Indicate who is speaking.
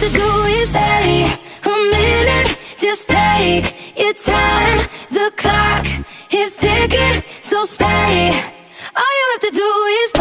Speaker 1: to do is stay a minute, just take your time. The clock is ticking, so stay. All you have to do is